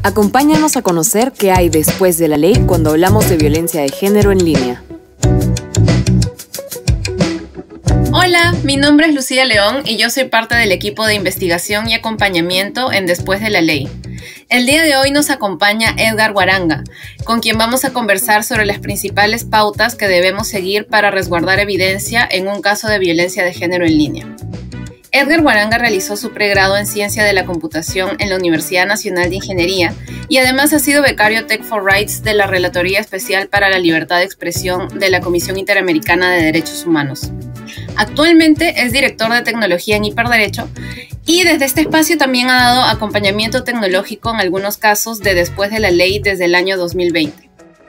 Acompáñanos a conocer qué hay después de la ley cuando hablamos de violencia de género en línea. Hola, mi nombre es Lucía León y yo soy parte del equipo de investigación y acompañamiento en Después de la Ley. El día de hoy nos acompaña Edgar Guaranga, con quien vamos a conversar sobre las principales pautas que debemos seguir para resguardar evidencia en un caso de violencia de género en línea. Edgar Guaranga realizó su pregrado en Ciencia de la Computación en la Universidad Nacional de Ingeniería y además ha sido becario Tech for Rights de la Relatoría Especial para la Libertad de Expresión de la Comisión Interamericana de Derechos Humanos. Actualmente es director de tecnología en Hiperderecho y desde este espacio también ha dado acompañamiento tecnológico en algunos casos de Después de la Ley desde el año 2020.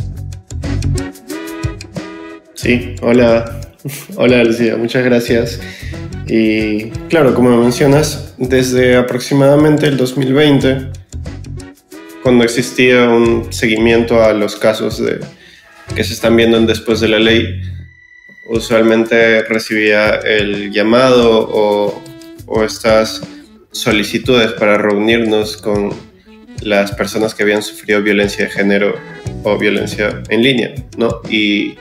Sí, hola Lucía, muchas gracias. Y claro, como mencionas, desde aproximadamente el 2020, cuando existía un seguimiento a los casos que se están viendo en Después de la Ley, usualmente recibía el llamado o estas solicitudes para reunirnos con las personas que habían sufrido violencia de género o violencia en línea, ¿no? Y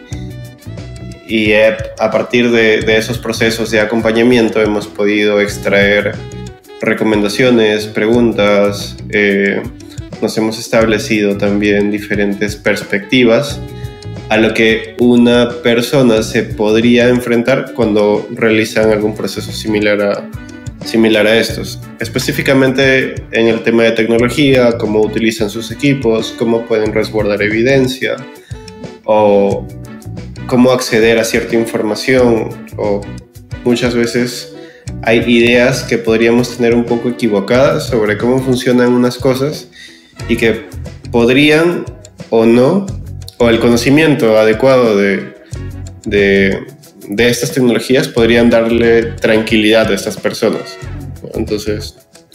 a partir de esos procesos de acompañamiento hemos podido extraer recomendaciones, preguntas, nos hemos establecido también diferentes perspectivas a lo que una persona se podría enfrentar cuando realizan algún proceso similar a estos. Específicamente en el tema de tecnología, cómo utilizan sus equipos, cómo pueden resguardar evidencia o cómo acceder a cierta información, o muchas veces hay ideas que podríamos tener un poco equivocadas sobre cómo funcionan unas cosas y que podrían o no, o el conocimiento adecuado de estas tecnologías podrían darle tranquilidad a estas personas. Entonces,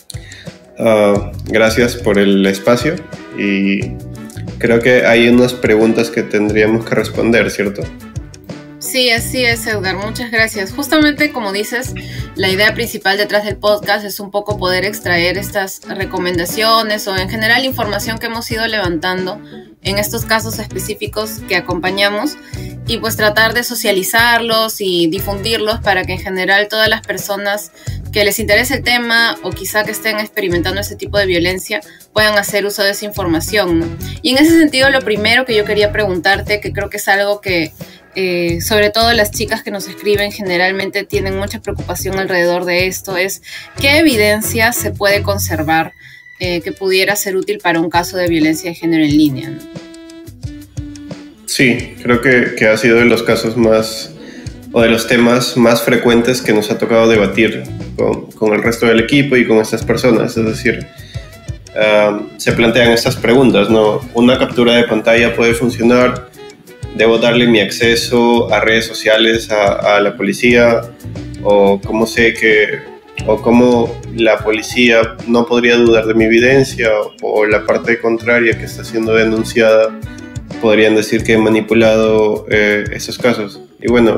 gracias por el espacio y creo que hay unas preguntas que tendríamos que responder, ¿cierto? Sí, así es, Edgar. Muchas gracias. Justamente como dices, la idea principal detrás del podcast es un poco poder extraer estas recomendaciones o en general información que hemos ido levantando en estos casos específicos que acompañamos y pues tratar de socializarlos y difundirlos para que en general todas las personas que les interese el tema o quizá que estén experimentando ese tipo de violencia puedan hacer uso de esa información, ¿no? Y en ese sentido, lo primero que yo quería preguntarte, que creo que es algo que sobre todo las chicas que nos escriben generalmente tienen mucha preocupación alrededor de esto, es ¿qué evidencia se puede conservar que pudiera ser útil para un caso de violencia de género en línea, ¿no? Sí, creo que ha sido de los casos más, o de los temas más frecuentes que nos ha tocado debatir con el resto del equipo y con estas personas. Es decir, se plantean estas preguntas, ¿no? ¿Una captura de pantalla puede funcionar? ¿Debo darle mi acceso a redes sociales a la policía? ¿O cómo sé o cómo la policía no podría dudar de mi evidencia? ¿O la parte contraria que está siendo denunciada podrían decir que he manipulado esos casos? Y bueno,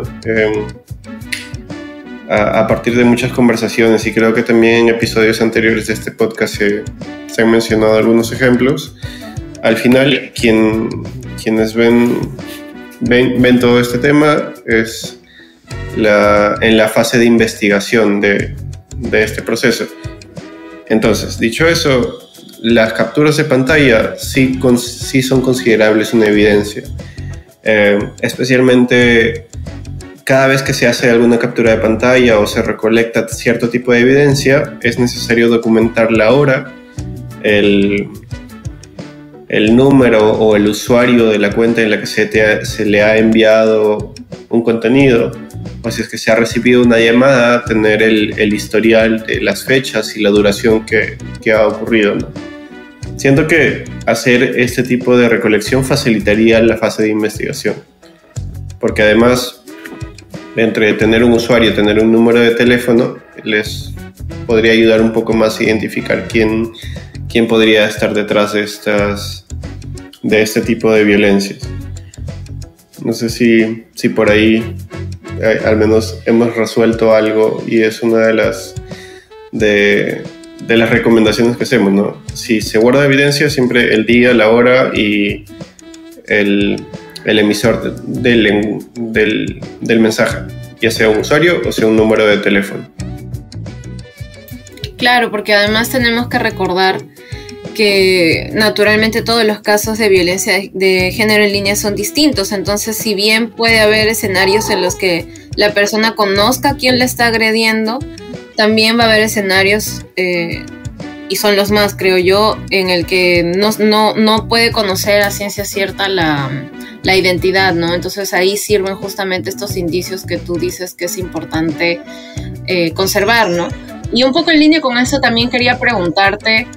a partir de muchas conversaciones, y creo que también en episodios anteriores de este podcast se han mencionado algunos ejemplos, al final quienes ven todo este tema es en la fase de investigación de este proceso. Entonces, dicho eso, las capturas de pantalla sí son considerables una evidencia, especialmente cada vez que se hace alguna captura de pantalla o se recolecta cierto tipo de evidencia, es necesario documentar la hora, el número o el usuario de la cuenta en la que se le ha enviado un contenido, o si es que se ha recibido una llamada, tener el historial de las fechas y la duración que ha ocurrido, ¿no? Siento que hacer este tipo de recolección facilitaría la fase de investigación, porque además, entre tener un usuario y tener un número de teléfono, les podría ayudar un poco más a identificar quién podría estar detrás de este tipo de violencias. No sé si por ahí al menos hemos resuelto algo y es una de de las recomendaciones que hacemos, ¿no? Si se guarda evidencia, siempre el día, la hora y el emisor del mensaje, ya sea un usuario o sea un número de teléfono. Claro, porque además tenemos que recordar que naturalmente todos los casos de violencia de género en línea son distintos. Entonces, si bien puede haber escenarios en los que la persona conozca a quién le está agrediendo, también va a haber escenarios, y son los más, creo yo, en el que no puede conocer a ciencia cierta la identidad, ¿no? Entonces ahí sirven justamente estos indicios que tú dices que es importante conservar, ¿no? Y un poco en línea con eso también quería preguntarte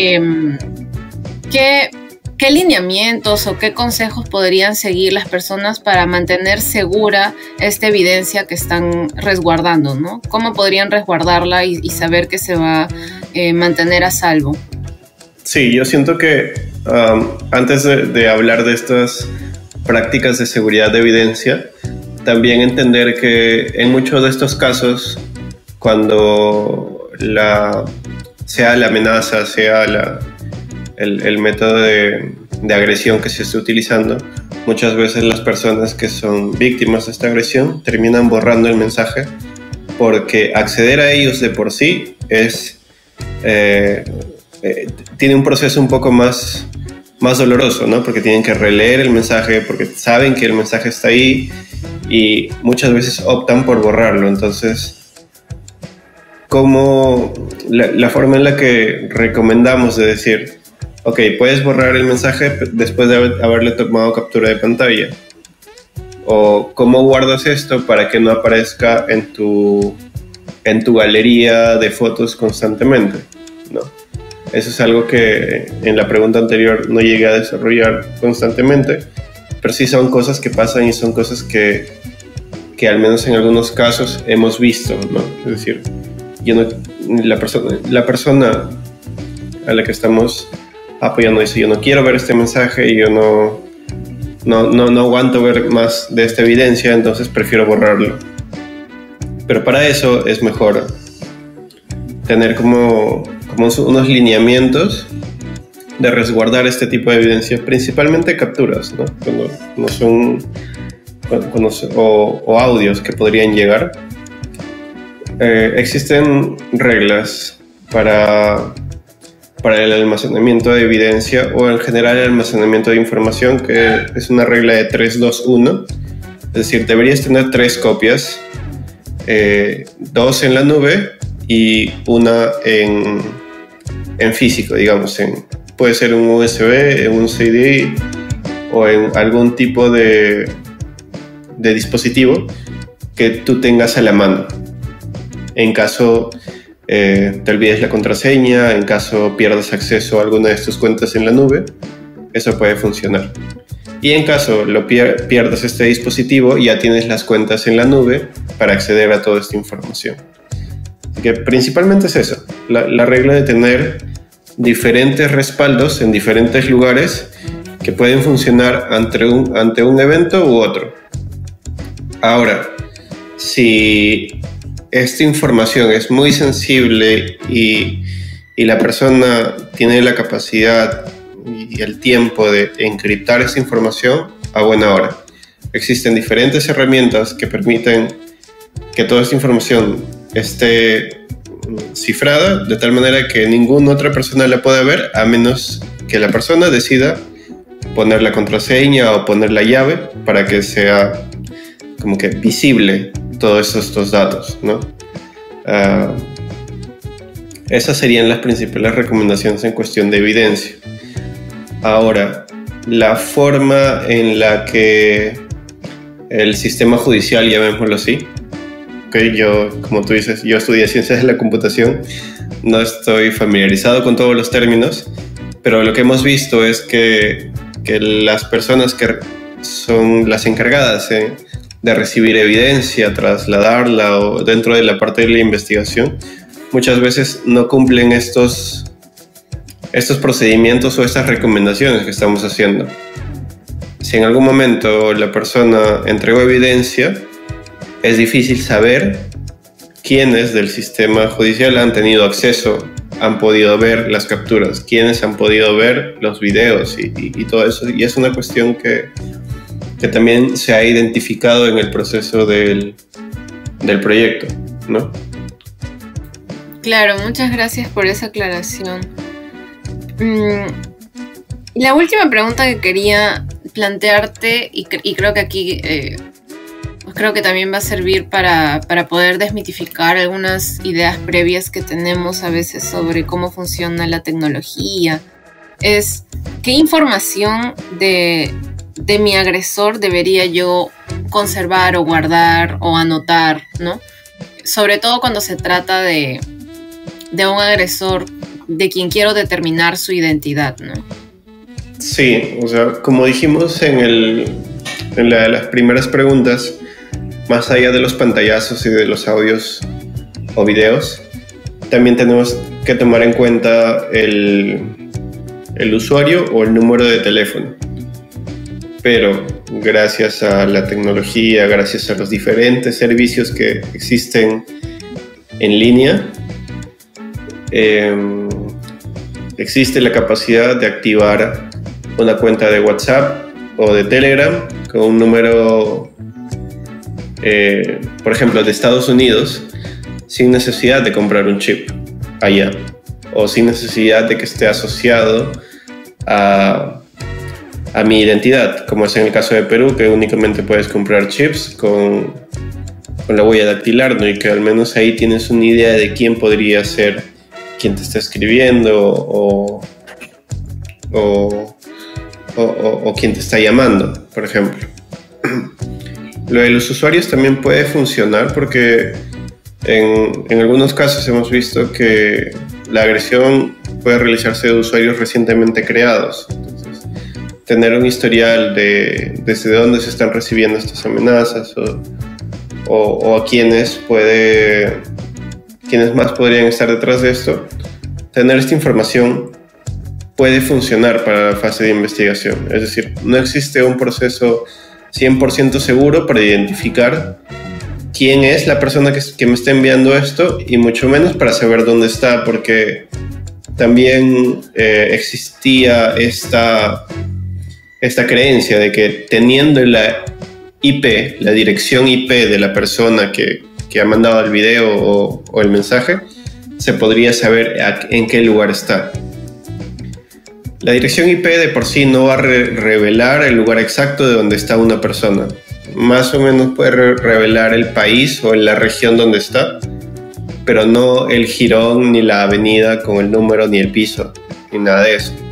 ¿qué lineamientos o qué consejos podrían seguir las personas para mantener segura esta evidencia que están resguardando, ¿no? ¿Cómo podrían resguardarla y saber que se va a mantener a salvo? Sí, yo siento que antes de hablar de estas prácticas de seguridad de evidencia, también entender que en muchos de estos casos, cuando sea la amenaza, sea el método de agresión que se esté utilizando, muchas veces las personas que son víctimas de esta agresión terminan borrando el mensaje, porque acceder a ellos de por sí tiene un proceso un poco más doloroso, ¿no? Porque tienen que releer el mensaje, porque saben que el mensaje está ahí y muchas veces optan por borrarlo. Entonces, como la forma en la que recomendamos de decir, ok, puedes borrar el mensaje después de haberle tomado captura de pantalla, o cómo guardas esto para que no aparezca en tu galería de fotos constantemente, ¿no? Eso es algo que en la pregunta anterior no llegué a desarrollar constantemente, pero sí son cosas que pasan y son cosas que al menos en algunos casos hemos visto, ¿no? Es decir, la persona a la que estamos apoyando dice, yo no quiero ver este mensaje y yo no aguanto ver más de esta evidencia, entonces prefiero borrarlo. Pero para eso es mejor tener como unos lineamientos de resguardar este tipo de evidencia, principalmente capturas, ¿no? Cuando no son o audios que podrían llegar. Existen reglas para el almacenamiento de evidencia o en general el almacenamiento de información, que es una regla de 3-2-1, es decir, deberías tener 3 copias, 2 en la nube y una en físico, digamos, puede ser un USB, un CD o en algún tipo de dispositivo que tú tengas a la mano. En caso te olvides la contraseña, en caso pierdas acceso a alguna de tus cuentas en la nube, eso puede funcionar. Y en caso pierdas este dispositivo, ya tienes las cuentas en la nube para acceder a toda esta información. Así que principalmente es eso, la regla de tener diferentes respaldos en diferentes lugares que pueden funcionar ante un evento u otro. Ahora, si esta información es muy sensible y la persona tiene la capacidad y el tiempo de encriptar esta información, a buena hora. Existen diferentes herramientas que permiten que toda esta información esté cifrada de tal manera que ninguna otra persona la pueda ver, a menos que la persona decida poner la contraseña o poner la llave para que sea como que visible todos estos datos, ¿no? Esas serían las principales recomendaciones en cuestión de evidencia. Ahora, la forma en la que el sistema judicial, llamémoslo así, okay, como tú dices, yo estudié ciencias de la computación, no estoy familiarizado con todos los términos, pero lo que hemos visto es que las personas que son las encargadas de recibir evidencia, trasladarla o dentro de la parte de la investigación, muchas veces no cumplen estos procedimientos o estas recomendaciones que estamos haciendo. Si en algún momento la persona entregó evidencia, es difícil saber quiénes del sistema judicial han tenido acceso han podido ver las capturas, quiénes han podido ver los videos y todo eso. Y es una cuestión que también se ha identificado en el proceso del proyecto, ¿no? Claro, muchas gracias por esa aclaración. La última pregunta que quería plantearte, y creo que aquí creo que también va a servir para poder desmitificar algunas ideas previas que tenemos a veces sobre cómo funciona la tecnología, es qué información de mi agresor debería yo conservar o guardar o anotar, ¿no? Sobre todo cuando se trata de un agresor de quien quiero determinar su identidad, ¿no? Sí, o sea, como dijimos en las primeras preguntas, más allá de los pantallazos y de los audios o videos, también tenemos que tomar en cuenta el usuario o el número de teléfono. Pero gracias a la tecnología, gracias a los diferentes servicios que existen en línea, existe la capacidad de activar una cuenta de WhatsApp o de Telegram con un número, por ejemplo, de Estados Unidos, sin necesidad de comprar un chip allá, o sin necesidad de que esté asociado a mi identidad, como es en el caso de Perú, que únicamente puedes comprar chips con la huella dactilar, ¿no? Y que al menos ahí tienes una idea de quién podría ser quien te está escribiendo o quien te está llamando, por ejemplo. Lo de los usuarios también puede funcionar porque en algunos casos hemos visto que la agresión puede realizarse de usuarios recientemente creados. Entonces, tener un historial de desde dónde se están recibiendo estas amenazas o a quiénes más podrían estar detrás de esto, tener esta información puede funcionar para la fase de investigación. Es decir, no existe un proceso 100% seguro para identificar quién es la persona que me está enviando esto, y mucho menos para saber dónde está, porque también existía esta creencia de que teniendo la IP, la dirección IP de la persona que ha mandado el video o el mensaje, se podría saber en qué lugar está. La dirección IP de por sí no va a revelar el lugar exacto de donde está una persona. Más o menos puede revelar el país o la región donde está, pero no el jirón, ni la avenida con el número, ni el piso, ni nada de eso.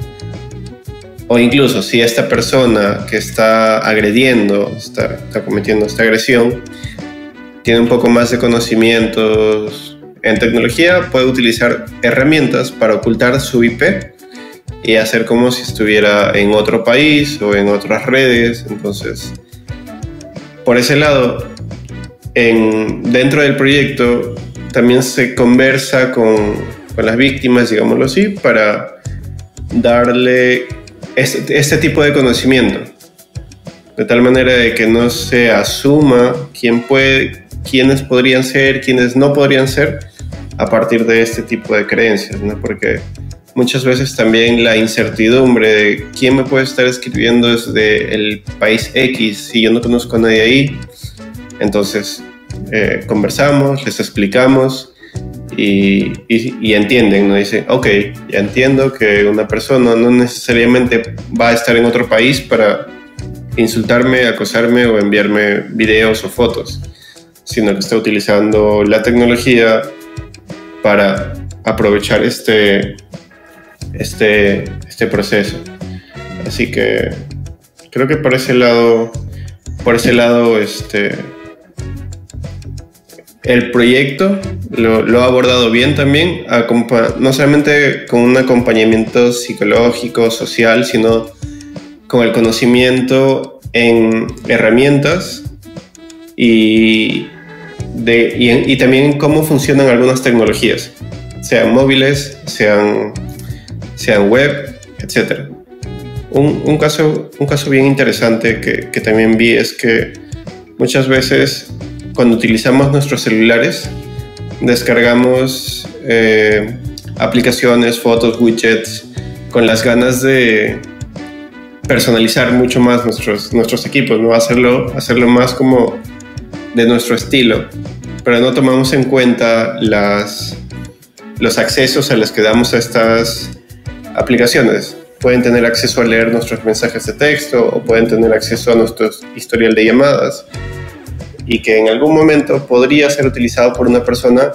O incluso si esta persona que está agrediendo, está cometiendo esta agresión, tiene un poco más de conocimientos en tecnología, puede utilizar herramientas para ocultar su IP y hacer como si estuviera en otro país o en otras redes. Entonces, por ese lado, dentro del proyecto también se conversa con las víctimas, digámoslo así, para darle este tipo de conocimiento, de tal manera de que no se asuma quiénes podrían ser, quiénes no podrían ser, a partir de este tipo de creencias, ¿no? Porque muchas veces también la incertidumbre de quién me puede estar escribiendo desde el país X si yo no conozco a nadie ahí. Entonces conversamos, les explicamos y entienden, ¿no? Dicen, ok, ya entiendo que una persona no necesariamente va a estar en otro país para insultarme, acosarme o enviarme videos o fotos, sino que está utilizando la tecnología para aprovechar este proceso. Así que creo que por ese lado el proyecto lo ha abordado bien también, no solamente con un acompañamiento psicológico, social, sino con el conocimiento en herramientas y también cómo funcionan algunas tecnologías, sean móviles, sean web, etc. Un caso bien interesante que también vi es que muchas veces cuando utilizamos nuestros celulares descargamos aplicaciones, fotos, widgets, con las ganas de personalizar mucho más nuestros equipos, ¿no? Hacerlo más como de nuestro estilo, pero no tomamos en cuenta los accesos a los que damos a estas aplicaciones. Pueden tener acceso a leer nuestros mensajes de texto o pueden tener acceso a nuestro historial de llamadas y que en algún momento podría ser utilizado por una persona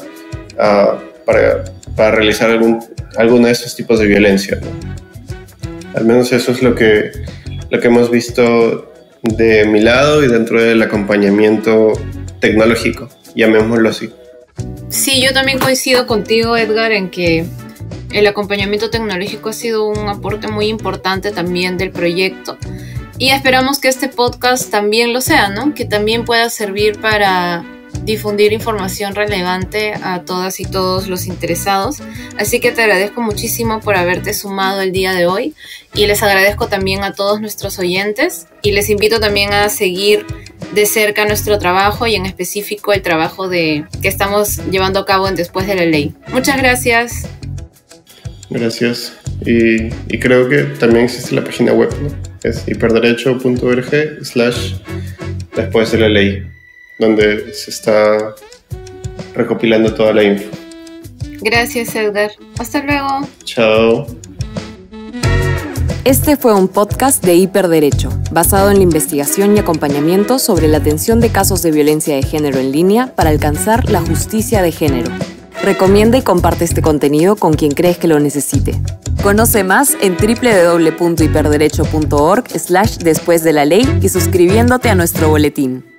para realizar alguno de estos tipos de violencia, ¿no? Al menos eso es lo que hemos visto de mi lado y dentro del acompañamiento tecnológico, llamémoslo así. Sí, yo también coincido contigo, Edgar, en que el acompañamiento tecnológico ha sido un aporte muy importante también del proyecto y esperamos que este podcast también lo sea, ¿no? Que también pueda servir para difundir información relevante a todas y todos los interesados. Así que te agradezco muchísimo por haberte sumado el día de hoy y les agradezco también a todos nuestros oyentes y les invito también a seguir de cerca nuestro trabajo y en específico el trabajo que estamos llevando a cabo en Después de la Ley. Muchas gracias. Gracias. Y creo que también existe la página web, ¿no? Es hiperderecho.org/después de la ley, donde se está recopilando toda la info. Gracias, Edgar. Hasta luego. Chao. Este fue un podcast de Hiperderecho, basado en la investigación y acompañamiento sobre la atención de casos de violencia de género en línea para alcanzar la justicia de género. Recomienda y comparte este contenido con quien crees que lo necesite. Conoce más en www.hiperderecho.org/después de la ley y suscribiéndote a nuestro boletín.